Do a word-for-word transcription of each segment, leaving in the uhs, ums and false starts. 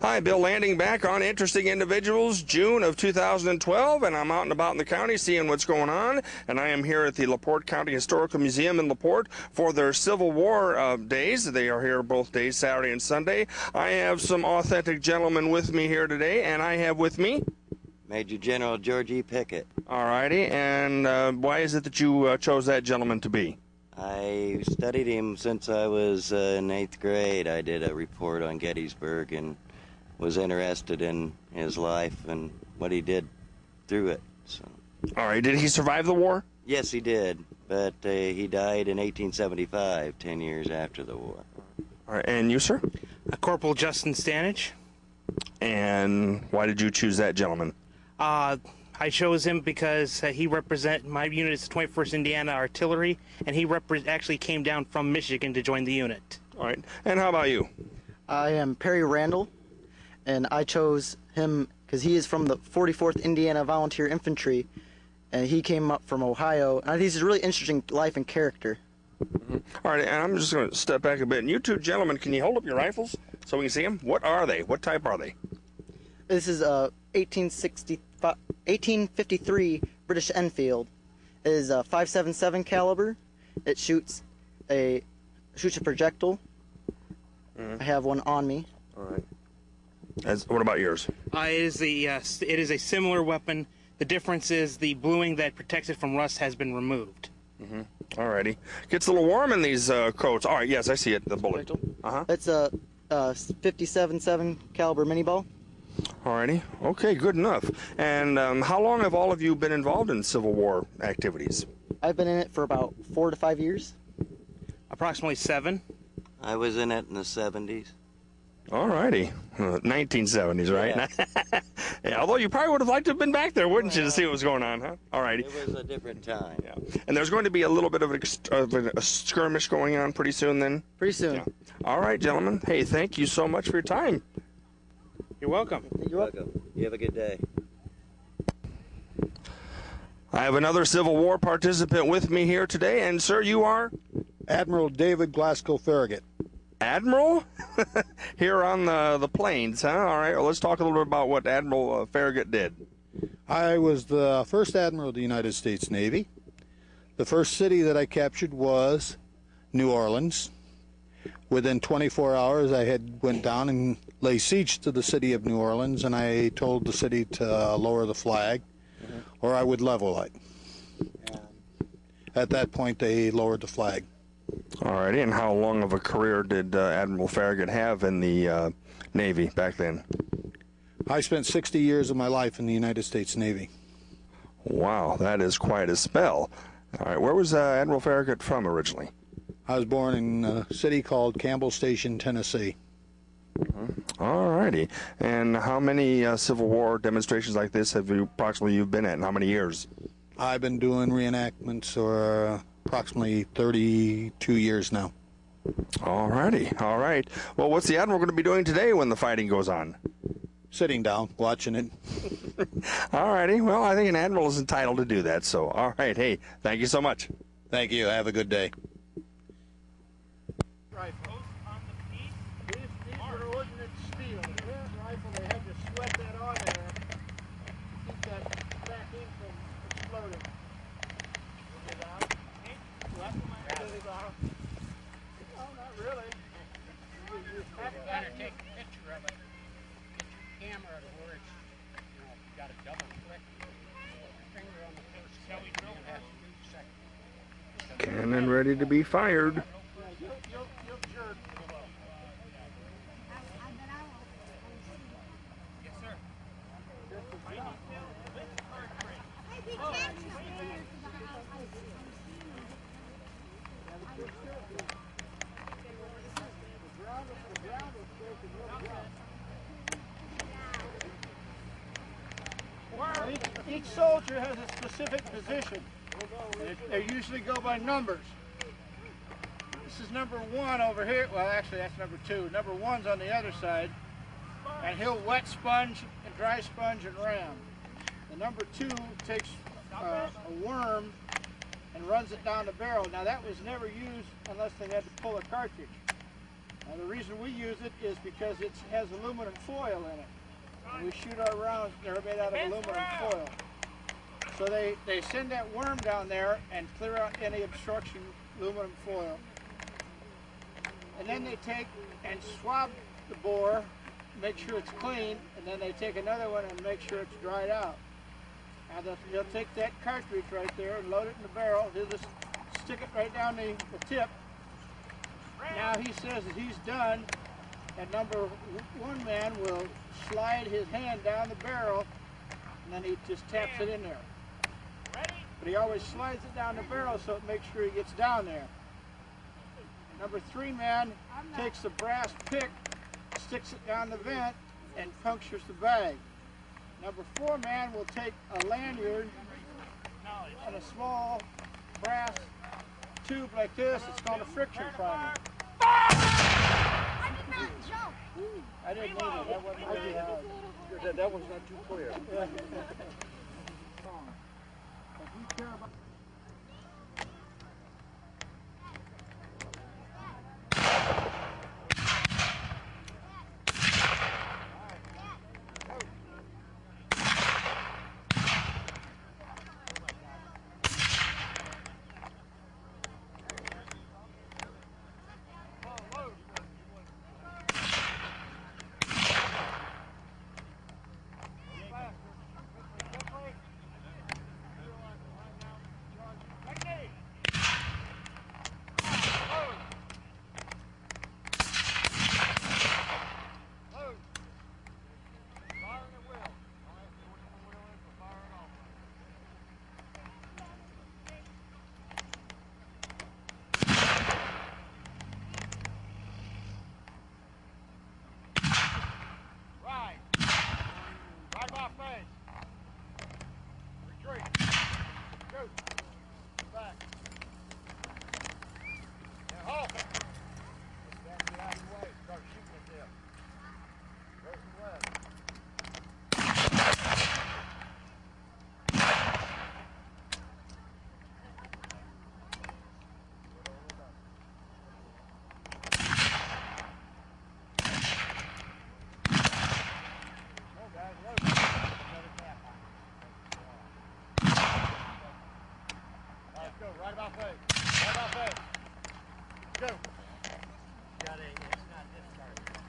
Hi, Bill Landing back on Interesting Individuals, June of two thousand twelve, and I'm out and about in the county seeing what's going on, and I am here at the LaPorte County Historical Museum in LaPorte for their Civil War uh, days. They are here both days, Saturday and Sunday. I have some authentic gentlemen with me here today, and I have with me Major General George E. Pickett. All righty, and uh, why is it that you uh, chose that gentleman to be? I studied him since I was uh, in eighth grade. I did a report on Gettysburg and was interested in his life and what he did through it. So. All right, did he survive the war? Yes, he did, but uh, he died in eighteen seventy-five, ten years after the war. All right, and you, sir? Uh, Corporal Justin Stanich. And why did you choose that gentleman? Uh, I chose him because uh, he represent my unit is the twenty-first Indiana Artillery, and he repre actually came down from Michigan to join the unit. All right, and how about you? I am Perry Randall, and I chose him because he is from the forty-fourth Indiana Volunteer Infantry, and he came up from Ohio. And I think he's a really interesting life and character. Mm-hmm. All right, and I'm just going to step back a bit. And you two gentlemen, can you hold up your rifles so we can see them? What are they? What type are they? This is a eighteen fifty-three British Enfield. It is a five seven seven caliber. It shoots a shoots a projectile. Mm-hmm. I have one on me. All right. As, what about yours? Uh, it is the uh, it is a similar weapon. The difference is the bluing that protects it from rust has been removed. Mm-hmm. All righty. Gets a little warm in these uh, coats. All right. Yes, I see it. The bullet. Uh huh. It's a, a fifty-seven seven caliber mini ball. Alrighty. Okay, good enough. And um, how long have all of you been involved in Civil War activities? I've been in it for about four to five years. Approximately seven. I was in it in the seventies. Alrighty. Uh, nineteen seventies, right? Yeah. Yeah, although you probably would have liked to have been back there, wouldn't you, to see what was going on, huh? Alrighty. It was a different time. Yeah. And there's going to be a little bit of, ex of a, a skirmish going on pretty soon then? Pretty soon. Yeah. All right, gentlemen. Hey, thank you so much for your time. You're welcome. You're welcome. You have a good day. I have another Civil War participant with me here today, and sir, you are? Admiral David Glasgow Farragut. Admiral? Here on the, the plains, huh? All right, well, let's talk a little bit about what Admiral uh, Farragut did. I was the first Admiral of the United States Navy. The first city that I captured was New Orleans. Within twenty-four hours, I had went down and lay siege to the city of New Orleans, and I told the city to uh, lower the flag, mm-hmm. or I would level it. Yeah. At that point, they lowered the flag. All righty, and how long of a career did uh, Admiral Farragut have in the uh, Navy back then? I spent sixty years of my life in the United States Navy. Wow, that is quite a spell. All right, where was uh, Admiral Farragut from originally? I was born in a city called Campbell Station, Tennessee. Mm-hmm. All righty. And how many uh, Civil War demonstrations like this have you approximately you've been at, and how many years? I've been doing reenactments for approximately thirty-two years now. All righty. All right. Well, what's the Admiral going to be doing today when the fighting goes on? Sitting down, watching it. All righty. Well, I think an Admiral is entitled to do that. So, all right. Hey, thank you so much. Thank you. Have a good day. Rifles on the feet. These, these are ordnance steel. The current rifle, they have to sweat that on there to keep that back in from exploding. Is it out? Sweat them out. Is it out? No, not really. You, you have to better take a picture of it. Get your camera to where it's, you know, you got a double click. Finger on the first click. You have to do the second. Cannon ready to be fired. Each soldier has a specific position. They usually go by numbers. This is number one over here. Well, actually, that's number two. Number one's on the other side, and he'll wet sponge and dry sponge and ram. The number two takes uh, a worm and runs it down the barrel. Now, that was never used unless they had to pull a cartridge. Now, the reason we use it is because it has aluminum foil in it. And we shoot our rounds, they're made out of aluminum foil. So they, they send that worm down there and clear out any obstruction aluminum foil. And then they take and swab the bore, make sure it's clean, and then they take another one and make sure it's dried out. Now they'll, they'll take that cartridge right there and load it in the barrel. He'll just stick it right down the, the tip. Now he says that he's done, and number one man will slide his hand down the barrel, and then he just taps it in there. But he always slides it down the barrel so it makes sure he gets down there. Number three man takes the brass pick, sticks it down the vent, and punctures the bag. Number four man will take a lanyard and a small brass tube like this. It's called a friction primer. I did not jump. I didn't need it. That wasn't very hard. That, that was not too clear. Right about face. Right about face. Go. Got it. It's not discharged.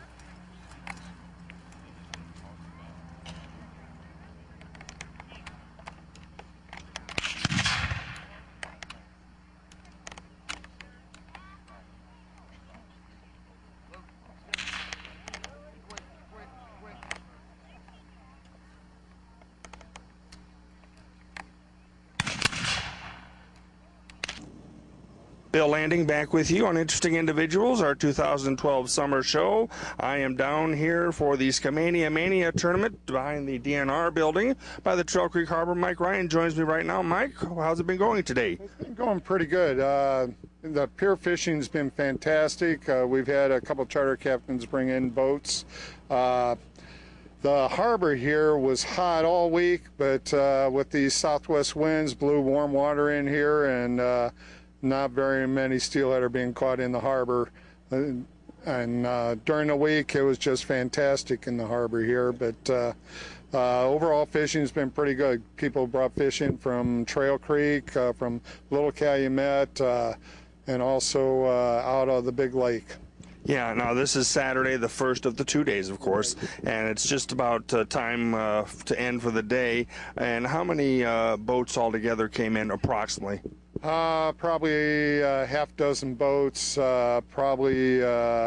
Bill Landing back with you on Interesting Individuals, our two thousand twelve summer show. I am down here for the Skamania Mania tournament behind the D N R building by the Trail Creek Harbor. Mike Ryan joins me right now. Mike, how's it been going today? It's been going pretty good. Uh, the pier fishing's been fantastic. Uh, we've had a couple charter captains bring in boats. Uh, The harbor here was hot all week, but uh, with these southwest winds, blew warm water in here, and uh, not very many steelhead are being caught in the harbor. And, and uh, during the week, it was just fantastic in the harbor here. But uh, uh, overall, fishing's been pretty good. People brought fish in from Trail Creek, uh, from Little Calumet, uh, and also uh, out of the Big Lake. Yeah, now this is Saturday, the first of the two days, of course, and it's just about uh, time uh, to end for the day. And how many uh, boats altogether came in approximately? Uh, probably a half dozen boats, uh, probably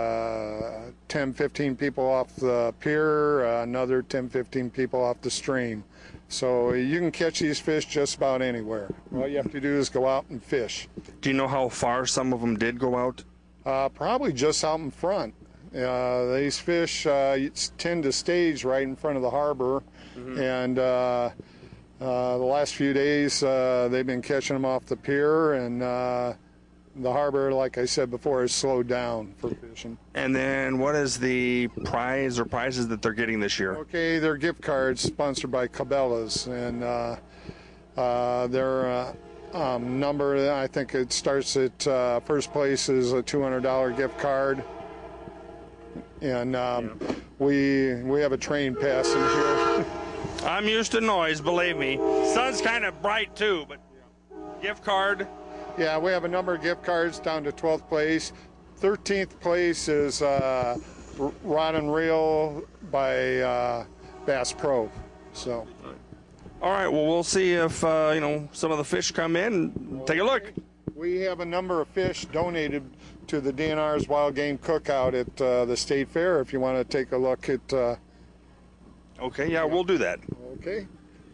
uh, ten, fifteen people off the pier, uh, another ten, fifteen people off the stream. So you can catch these fish just about anywhere. All you have to do is go out and fish. Do you know how far some of them did go out? Uh, probably just out in front. Uh, these fish uh, tend to stage right in front of the harbor, mm-hmm. and uh, uh, the last few days uh, they've been catching them off the pier, and uh, the harbor, like I said before, has slowed down for fishing. And then what is the prize or prizes that they're getting this year? Okay, they're gift cards sponsored by Cabela's, and uh, uh, they're uh, Um, number, I think it starts at uh, first place is a two hundred dollar gift card, and um, we we have a train passing here. I'm used to noise, believe me. Sun's kind of bright too, but gift card. Yeah, we have a number of gift cards down to twelfth place. thirteenth place is uh, Rod and Reel by uh, Bass Pro. So. All right, well, we'll see if, uh, you know, some of the fish come in. Take a look. We have a number of fish donated to the D N R's Wild Game Cookout at uh, the State Fair if you want to take a look at... Uh, okay, yeah, we'll do that. Okay.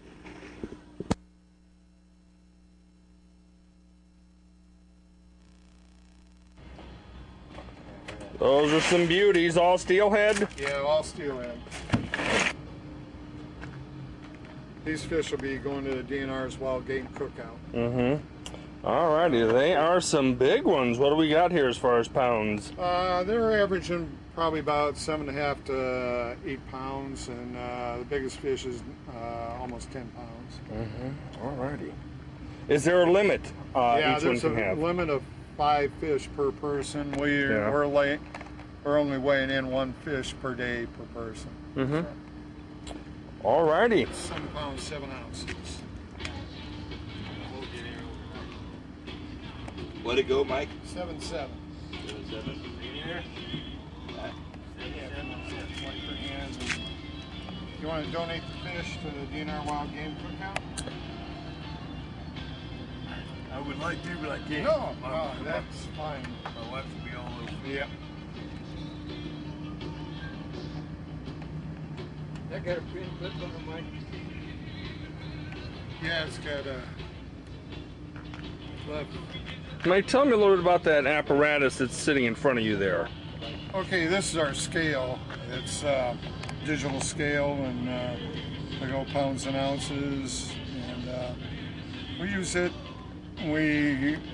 Those are some beauties, all steelhead? Yeah, all steelhead. These fish will be going to the D N R's Wild Game Cookout. Mm-hmm. All righty, they are some big ones. What do we got here as far as pounds? Uh, they're averaging probably about seven and a half to eight pounds, and uh, the biggest fish is uh, almost ten pounds. Mm-hmm. All righty. Is there a limit uh, yeah, each one there's can a have? limit of five fish per person. We, Yeah. We're, lay, we're only weighing in one fish per day per person. Mm-hmm. All righty. Seven pounds, seven ounces. What'd it go, Mike? Seven, seven. Seven, seven. You want to donate the fish to the D N R Wild Game Cookout? I would like to, but I can't. No, My- no, my- that's fine. My wife will be all over. Yeah. That got a pin clip on the mic. Yeah, it's got a. Left. Mike, tell me a little bit about that apparatus that's sitting in front of you there. Okay, this is our scale. It's uh, digital scale, and uh, we go pounds and ounces, and uh, we use it. We